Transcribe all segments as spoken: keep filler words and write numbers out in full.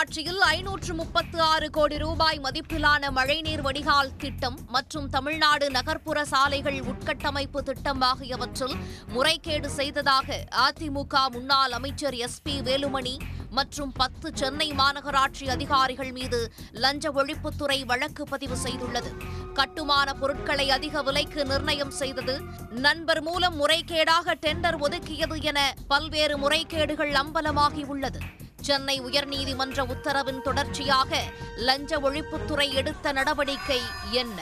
ஆட்சியில் ஐநூற்று முப்பத்து ஆறு கோடி ரூபாய் மதிப்பிலான மழைநீர் வடிகால் திட்டம் மற்றும் தமிழ்நாடு நகர்ப்புற சாலைகள் உட்கட்டமைப்பு திட்டம் ஆகியவற்றில் முறைகேடு செய்ததாக அதிமுக முன்னாள் அமைச்சர் எஸ் பி வேலுமணி மற்றும் பத்து சென்னை மாநகராட்சி அதிகாரிகள் மீது லஞ்ச ஒழிப்புத்துறை வழக்கு பதிவு செய்துள்ளது. கட்டுமான பொருட்களை அதிக விலைக்கு நிர்ணயம் செய்தது, நண்பர் மூலம் முறைகேடாக டெண்டர் ஒதுக்கியது என பல்வேறு முறைகேடுகள் அம்பலமாகியுள்ளது. சென்னை உயர்நீதிமன்ற உத்தரவின் தொடர்ச்சியாக லஞ்ச ஒழிப்புத்துறை எடுத்த நடவடிக்கை என்ன?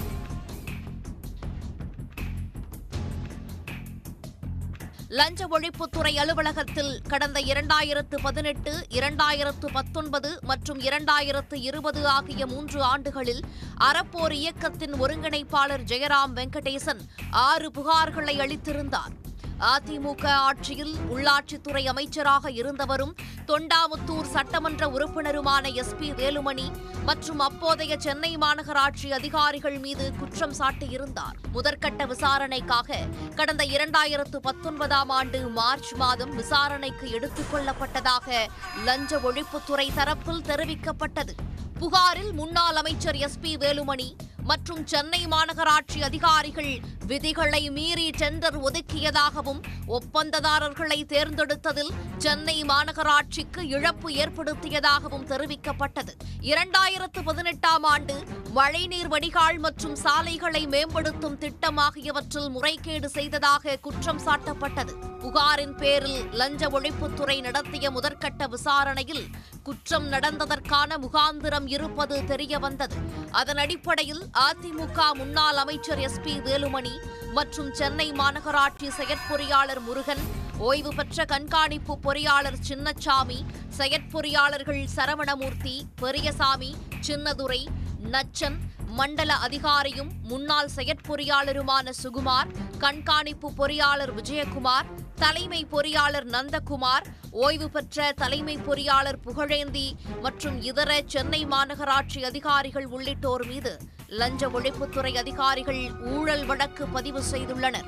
லஞ்ச ஒழிப்புத்துறை அலுவலகத்தில் கடந்த இரண்டாயிரத்து பதினெட்டு, இரண்டாயிரத்து பத்தொன்பது மற்றும் இரண்டாயிரத்து இருபது ஆகிய மூன்று ஆண்டுகளில் அறப்போர் இயக்கத்தின் ஒருங்கிணைப்பாளர் ஜெயராம் வெங்கடேசன் ஆறு புகார்களை அளித்திருந்தார். அதிமுக ஆட்சியில் உள்ளாட்சித்துறை அமைச்சராக இருந்தவரும் தொண்டாமுத்தூர் சட்டமன்ற உறுப்பினருமான எஸ் பி வேலுமணி மற்றும் அப்போதைய சென்னை மாநகராட்சி அதிகாரிகள் மீது குற்றம் சாட்டியிருந்தார். முதற்கட்ட விசாரணைக்காக கடந்த இரண்டாயிரத்து பத்தொன்பதாம் ஆண்டு மார்ச் மாதம் விசாரணைக்கு எடுத்துக் கொள்ளப்பட்டதாக லஞ்ச ஒழிப்புத்துறை தரப்பில் தெரிவிக்கப்பட்டது. புகாரில் முன்னாள் அமைச்சர் எஸ் பி வேலுமணி மற்றும் சென்னை மாநகராட்சி அதிகாரிகள் விதிகளை மீறி டெண்டர் ஒதுக்கியதாகவும் ஒப்பந்ததாரர்களை தேர்ந்தெடுத்ததில் சென்னை மாநகராட்சிக்கு இழப்பு ஏற்படுத்தியதாகவும் தெரிவிக்கப்பட்டது. இரண்டாயிரத்து பதினெட்டாம் ஆண்டு மழைநீர் வடிகால் மற்றும் சாலைகளை மேம்படுத்தும் திட்டம் ஆகியவற்றில் முறைகேடு செய்ததாக குற்றம் சாட்டப்பட்டது. புகாரின் பேரில் லஞ்ச ஒழிப்புத்துறை நடத்திய முதற்கட்ட விசாரணையில் குற்றம் நடந்ததற்கான முகாந்திரம் இருப்பது தெரியவந்தது. அதன் அடிப்படையில் அதிமுக முன்னாள் அமைச்சர் எஸ் பி வேலுமணி மற்றும் சென்னை மாநகராட்சி செயற்பொறியாளர் முருகன், ஓய்வு பெற்ற கண்காணிப்பு பொறியாளர் சின்னச்சாமி, செயற்பொறியாளர்கள் சரவணமூர்த்தி, பெரியசாமி, சின்னதுரை, நச்சன், மண்டல அதிகாரியும் முன்னாள் செயற்பொறியாளருமான சுகுமார், கண்காணிப்பு பொறியாளர் விஜயகுமார், தலைமை பொறியாளர் நந்தகுமார், ஓய்வு பெற்ற தலைமை பொறியாளர் புகழேந்தி மற்றும் இதர சென்னை மாநகராட்சி அதிகாரிகள் உள்ளிட்டோர் மீது லஞ்ச ஒழிப்புத்துறை அதிகாரிகள் ஊழல் வழக்கு பதிவு செய்துள்ளனர்.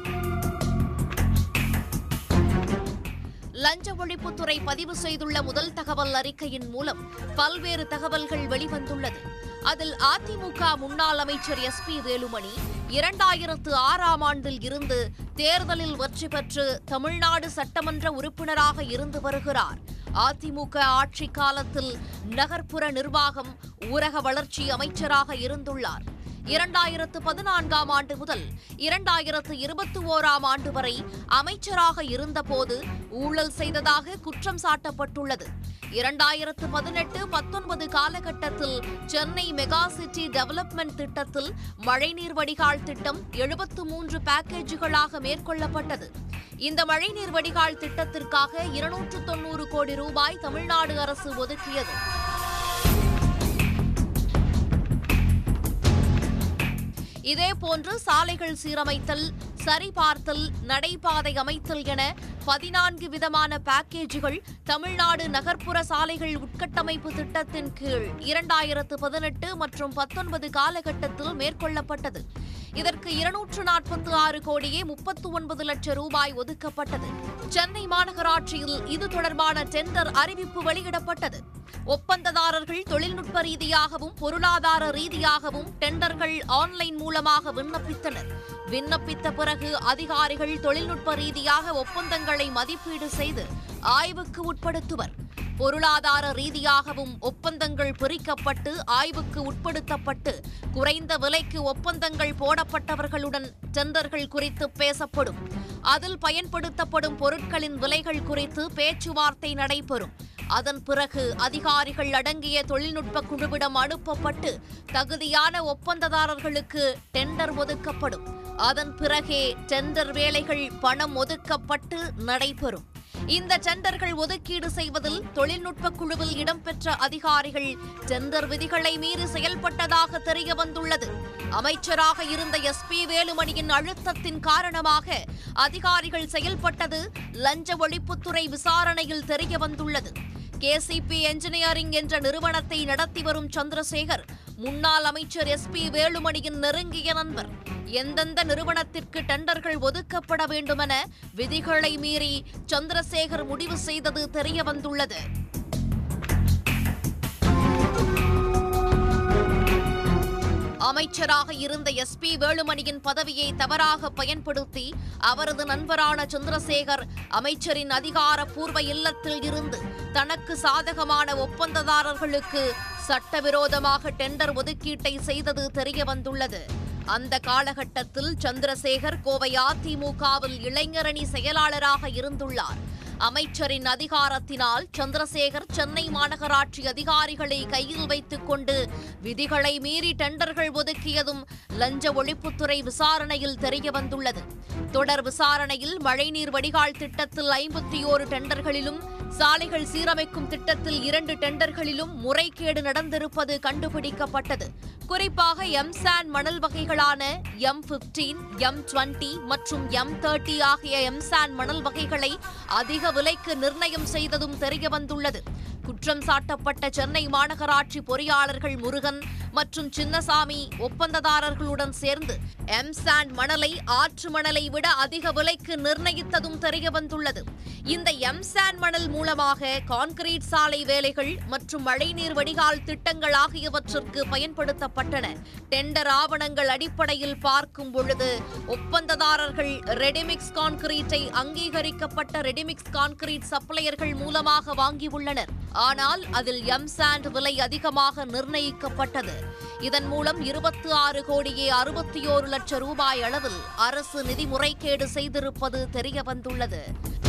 லஞ்ச ஒழிப்புத்துறை பதிவு செய்துள்ள முதல் தகவல் அறிக்கையின் மூலம் பல்வேறு தகவல்கள் வெளிவந்துள்ளது. அதில் அதிமுக முன்னாள் அமைச்சர் எஸ் பி வேலுமணி இரண்டாயிரத்து ஆறாம் ஆண்டில் இருந்து தேர்தலில் வெற்றி பெற்று தமிழ்நாடு சட்டமன்ற உறுப்பினராக இருந்து வருகிறார். அதிமுக ஆட்சி காலத்தில் நகர்ப்புற நிர்வாகம், ஊரக வளர்ச்சி அமைச்சராக இருந்துள்ளார். இரண்டாயிரத்து பதினான்காம் ஆண்டு முதல் இரண்டாயிரத்து இருபத்தி ஓராம் ஆண்டு வரை அமைச்சராக இருந்தபோது ஊழல் செய்ததாக குற்றம் சாட்டப்பட்டுள்ளது. இரண்டாயிரத்து பதினெட்டு பத்தொன்பது காலகட்டத்தில் சென்னை மெகா சிட்டி டெவலப்மெண்ட் திட்டத்தில் மழைநீர் வடிகால் திட்டம் எழுபத்து மூன்று பேக்கேஜுகளாக மேற்கொள்ளப்பட்டது. இந்த மழைநீர் வடிகால் திட்டத்திற்காக இருநூற்று தொன்னூறு கோடி ரூபாய் தமிழ்நாடு அரசு ஒதுக்கியது. இதேபோன்று சாலைகள் சீரமைத்தல், சரிபார்த்தல், நடைபாதை அமைத்தல் என பதினான்கு விதமான பேக்கேஜுகள் தமிழ்நாடு நகர்ப்புற சாலைகள் உட்கட்டமைப்பு திட்டத்தின் கீழ் இரண்டாயிரத்து பதினெட்டு மற்றும் பத்தொன்பது காலகட்டத்தில் மேற்கொள்ளப்பட்டது. இதற்கு இருநூற்று நாற்பத்தி ஆறு கோடியே முப்பத்து ஒன்பது லட்சம் ரூபாய் ஒதுக்கப்பட்டது. சென்னை மாநகராட்சியில் இது தொடர்பான டெண்டர் அறிவிப்பு வெளியிடப்பட்டது. ஒப்பந்ததாரர்கள் தொழில்நுட்ப ரீதியாகவும் பொருளாதார ரீதியாகவும் டெண்டர்கள் ஆன்லைன் மூலமாக விண்ணப்பித்தனர். விண்ணப்பித்த பிறகு அதிகாரிகள் தொழில்நுட்ப ரீதியாக ஒப்பந்தங்களை மதிப்பீடு செய்து ஆய்வுக்கு உட்படுத்துவர். பொருளாதார ரீதியாகவும் ஒப்பந்தங்கள் பிரிக்கப்பட்டு ஆய்வுக்கு உட்படுத்தப்பட்டு குறைந்த விலைக்கு ஒப்பந்தங்கள் போடப்பட்டவர்களுடன் டெண்டர்கள் குறித்து பேசப்படும். அதில் பயன்படுத்தப்படும் பொருட்களின் விலைகள் குறித்து பேச்சுவார்த்தை நடைபெறும். அதன் பிறகு அதிகாரிகள் அடங்கிய தொழில்நுட்ப குழுவிடம் அனுப்பப்பட்டு தகுதியான ஒப்பந்ததாரர்களுக்கு டெண்டர் ஒதுக்கப்படும். அதன் பிறகே டெண்டர் வேலைகள் பணம் ஒதுக்கப்பட்டு நடைபெறும். இந்த டெண்டர்கள் ஒதுக்கீடு செய்வதில் தொழில்நுட்ப குழுவில் இடம்பெற்ற அதிகாரிகள் டெண்டர் விதிகளை மீறி செயல்பட்டதாக தெரியவந்துள்ளது. அமைச்சராக இருந்த எஸ் பி வேலுமணியின் அழுத்தத்தின் காரணமாக அதிகாரிகள் செயல்பட்டது லஞ்ச ஒழிப்புத்துறை விசாரணையில் தெரியவந்துள்ளது. கே சி பி என்ஜினியரிங் என்ற நிறுவனத்தை நடத்தி வரும் சந்திரசேகர் முன்னாள் அமைச்சர் எஸ் பி வேலுமணியின் நெருங்கிய நண்பர். எந்தெந்த நிறுவனத்திற்கு டெண்டர்கள் ஒதுக்கப்பட வேண்டுமென விதிகளை மீறி சந்திரசேகர் முடிவு செய்தது தெரியவந்துள்ளது. அமைச்சராக இருந்த எஸ் பி வேலுமணியின் பதவியை தவறாக பயன்படுத்தி அவரது நண்பரான சந்திரசேகர் அமைச்சரின் அதிகாரப்பூர்வ இல்லத்தில் இருந்து தனக்கு சாதகமான ஒப்பந்ததாரர்களுக்கு சட்டவிரோதமாக டெண்டர் ஒதுக்கீட்டை செய்தது தெரியவந்துள்ளது. அந்த காலகட்டத்தில் சந்திரசேகர் கோவை அதிமுகவில் இளைஞரணி செயலாளராக இருந்துள்ளார். அமைச்சரின் அதிகாரத்தினால் சந்திரசேகர் சென்னை மாநகராட்சி அதிகாரிகளை கையில் வைத்துக் கொண்டு விதிகளை மீறி டெண்டர்கள் ஒதுக்கியதும் லஞ்ச ஒழிப்புத்துறை விசாரணையில் தெரியவந்துள்ளது. தொடர் விசாரணையில் மழைநீர் வடிகால் திட்டத்தில் ஐம்பத்தி ஓரு டெண்டர்களிலும் சாலைகள் சீரமைக்கும் திட்டத்தில் இரண்டு டெண்டர்களிலும் முறைகேடு நடந்திருப்பது கண்டுபிடிக்கப்பட்டது. குறிப்பாக எம்சாண்ட் மணல் வகைகளான எம் பிப்டீன், எம் டுவெண்டி மற்றும் எம் தேர்ட்டி ஆகிய எம்சாண்ட் மணல் வகைகளை அதிக விலைக்கு நிர்ணயம் செய்ததும் தெரியவந்துள்ளது. குற்றம் சாட்டப்பட்ட சென்னை மாநகராட்சி பொறியாளர்கள் முருகன் மற்றும் சின்னசாமி ஒப்பந்ததாரர்களுடன் சேர்ந்து எம்சாண்ட் மணலை ஆற்று மணலை விட அதிக விலைக்கு நிர்ணயித்ததும் தெரியவந்துள்ளது. இந்த எம்சாண்ட் மணல் மூலமாக கான்கிரீட் சாலை வேலைகள் மற்றும் மழைநீர் வடிகால் திட்டங்கள் ஆகியவற்றிற்கு பயன்படுத்தப்பட்டன. டெண்டர் ஆவணங்கள் அடிப்படையில் பார்க்கும் பொழுது ஒப்பந்ததாரர்கள் ரெடிமிக்ஸ் கான்கிரீட்டை அங்கீகரிக்கப்பட்ட ரெடிமிக்ஸ் கான்கிரீட் சப்ளையர்கள் மூலமாக வாங்கியுள்ளனர். ஆனால் அதில் எம்சாண்ட் விலை அதிகமாக நிர்ணயிக்கப்பட்டது. இதன் மூலம் இருபத்தி ஆறு கோடியே அறுபத்தி ஓரு லட்சம் ரூபாய் அளவில் அரசு நிதி முறைகேடு செய்திருப்பது தெரியவந்துள்ளது.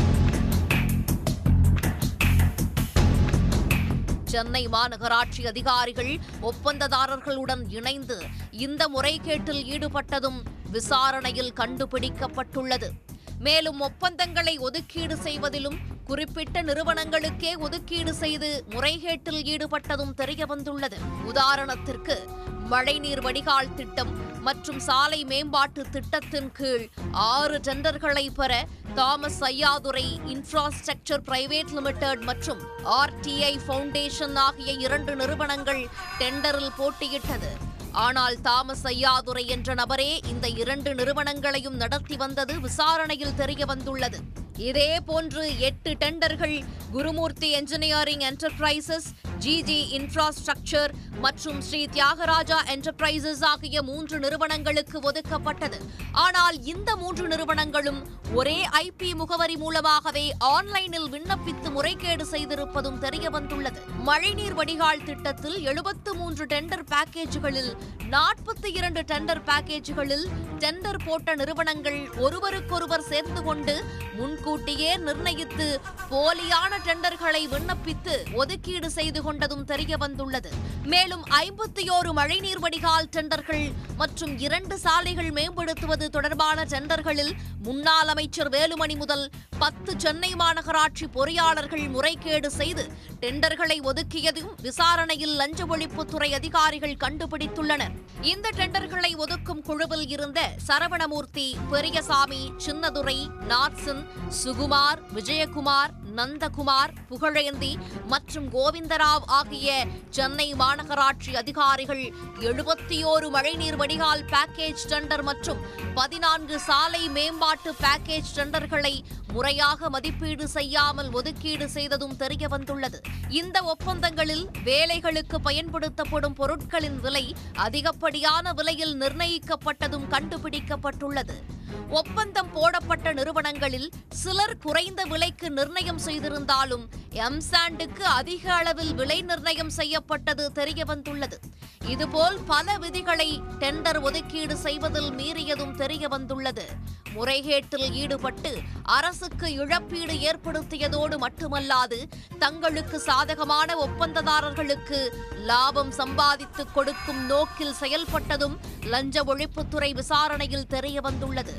சென்னை மாநகராட்சி அதிகாரிகள் ஒப்பந்ததாரர்களுடன் இணைந்து இந்த முறைகேட்டில் ஈடுபட்டதும் விசாரணையில் கண்டுபிடிக்கப்பட்டுள்ளது. மேலும் ஒப்பந்தங்களை ஒதுக்கீடு செய்வதிலும் குறிப்பிட்ட நிறுவனங்களுக்கே ஒதுக்கீடு செய்து முறைகேட்டில் ஈடுபட்டதும் தெரியவந்துள்ளது. உதாரணத்திற்கு மழைநீர் வடிகால் திட்டம் மற்றும் சாலை மேம்பாட்டு திட்டத்தின் கீழ் ஆறு டெண்டர்களை பெற Thomas Ayyadurai infrastructure private limited மற்றும் ஆர்டிஐ ஃபவுண்டேஷன் ஆகிய இரண்டு நிறுவனங்கள் டெண்டரில் போட்டியிட்டது. ஆனால் தாமஸ் ஐயாதுரை என்ற நபரே இந்த இரண்டு நிறுவனங்களையும் நடத்தி வந்தது விசாரணையில் தெரியவந்துள்ளது. இதேபோன்று எட்டு டெண்டர்கள் Gurumurthy engineering enterprises, GG infrastructure மற்றும் ஸ்ரீ தியாகராஜா என்டர்பிரைசஸ் ஆகிய மூன்று நிறுவனங்களுக்கு ஒதுக்கப்பட்டது. ஆனால் இந்த மூன்று நிறுவனங்களும் ஒரே ஐபி முகவரி மூலமாகவே ஆன்லைனில் விண்ணப்பித்து முறைகேடு செய்திருப்பதும் தெரியவந்துள்ளது. மழைநீர் வடிகால் திட்டத்தில் எழுபத்து மூன்று டெண்டர் பேக்கேஜுகளில் நாற்பத்தி இரண்டு டெண்டர் பேக்கேஜுகளில் டெண்டர் போட்ட நிறுவனங்கள் ஒருவருக்கொருவர் சேர்ந்து கொண்டு முன்கூட்டியே நிர்ணயித்து போலியான டெண்டர்களை விண்ணப்பித்து ஒதுக்கீடு செய்து கொண்டதும் தெரியவந்துள்ளது. மேலும் ஐம்பத்தி ஓரு மழைநீர் வடிகால் டெண்டர்கள் மற்றும் இரண்டு சாலைகள் மேம்படுத்துவது தொடர்பான டெண்டர்களில் முன்னாள் அமைச்சர் வேலுமணி முதல் பத்து சென்னை மாநகராட்சி பொறியாளர்கள் முறைகேடு செய்து டெண்டர்களை ஒதுக்கியதும் விசாரணையில் லஞ்ச ஒழிப்புத்துறை அதிகாரிகள் கண்டுபிடித்துள்ளனர். இந்த டெண்டர்களை ஒதுக்கும் குழுவில் இருந்த சரவணமூர்த்தி, பெரியசாமி, சின்னதுரை, நாத்சன், சுகுமார், விஜயகுமார், நந்தகுமார், புகழேந்தி மற்றும் கோவிந்தராவ் ஆகிய சென்னை மாநகராட்சி அதிகாரிகள் எழுபத்தி ஓரு மழைநீர் வடிகால் பேக்கேஜ் டெண்டர் மற்றும் பதினான்கு சாலை மேம்பாட்டு பேக்கேஜ் டெண்டர்களை முறையாக மதிப்பீடு செய்யாமல் ஒதுக்கீடு செய்ததும் தெரியவந்துள்ளது. இந்த ஒப்பந்தங்களில் வேலைகளுக்கு பயன்படுத்தப்படும் பொருட்களின் விலை அதிகப்படியான விலையில் நிர்ணயிக்கப்பட்டதும் கண்டுபிடிக்கப்பட்டுள்ளது. ஒப்பந்தம் போடப்பட்ட நிறுவனங்களில் சிலர் குறைந்த விலைக்கு நிர்ணயம் செய்திருந்தாலும் எம்சாண்டுக்கு அதிக அளவில் விலை நிர்ணயம் செய்யப்பட்டது தெரியவந்துள்ளது. இதுபோல் பல விதிகளை டெண்டர் ஒதுக்கீடு செய்வதில் மீறியதும் தெரியவந்துள்ளது. முறைகேட்டில் ஈடுபட்டு அரசுக்கு இழப்பீடு ஏற்படுத்தியதோடு மட்டுமல்லாது தங்களுக்கு சாதகமான ஒப்பந்ததாரர்களுக்கு லாபம் சம்பாதித்துக் கொடுக்கும் நோக்கில் செயல்பட்டதும் லஞ்ச ஒழிப்புத்துறை விசாரணையில் தெரியவந்துள்ளது.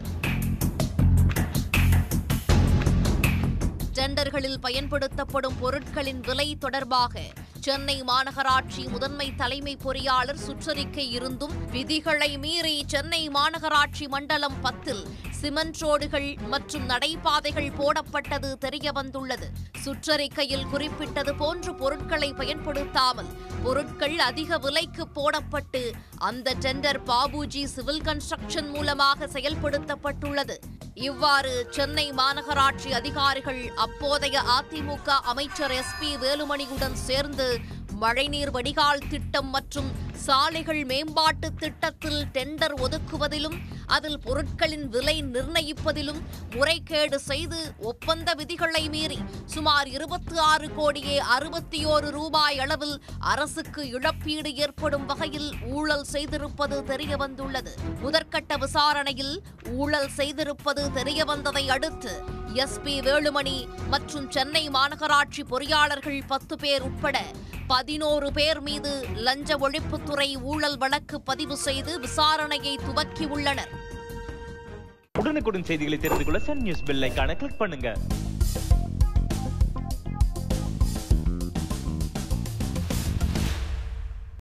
டெண்டர்களில் பயன்படுத்தப்படும் பொருட்களின் விலை தொடர்பாக சென்னை மாநகராட்சி முதன்மை தலைமை பொறியாளர் சுற்றறிக்கை இருந்தும் விதிகளை மீறி சென்னை மாநகராட்சி மண்டலம் பத்தில் சிமெண்ட் ரோடுகள் மற்றும் நடைபாதைகள் போடப்பட்டது தெரியவந்துள்ளது. சுற்றறிக்கையில் குறிப்பிட்டது போன்ற பொருட்களை பயன்படுத்தாமல் பொருட்கள் அதிக விலைக்கு போடப்பட்டு அந்த டெண்டர் பாபுஜி சிவில் கன்ஸ்ட்ரக்ஷன் மூலமாக செயல்படுத்தப்பட்டுள்ளது. இவ்வாறு சென்னை மாநகராட்சி அதிகாரிகள் அப்போதைய அதிமுக அமைச்சர் எஸ் பி வேலுமணியுடன் சேர்ந்து மழைநீர் வடிகால் திட்டம் மற்றும் சாலைகள் மேம்பாட்டு திட்டத்தில் டெண்டர் ஒதுக்குவதிலும் அதில் பொருட்களின் விலை நிர்ணயிப்பதிலும் முறைகேடு செய்து ஒப்பந்த விதிகளை மீறி சுமார் இருபத்தி ஆறு கோடியே அறுபத்தி ஓரு ரூபாய் அளவில் அரசுக்கு இழப்பீடு ஏற்படும் வகையில் ஊழல் செய்திருப்பது தெரியவந்துள்ளது. முதற்கட்ட விசாரணையில் ஊழல் செய்திருப்பது தெரியவந்ததை அடுத்து எஸ்பி வேலுமணி மற்றும் சென்னை மாநகராட்சி பொறியாளர்கள் பத்து பேர் உட்பட பதினோரு பேர் மீது லஞ்ச ஒழிப்புத்துறை ஊழல் வழக்கு பதிவு செய்து விசாரணையை துவக்கியுள்ளனர். உடனுக்குடன் செய்திகளை தெரிந்து கொள்ள சன் நியூஸ் பெல் ஐகானை கிளிக் பண்ணுங்க.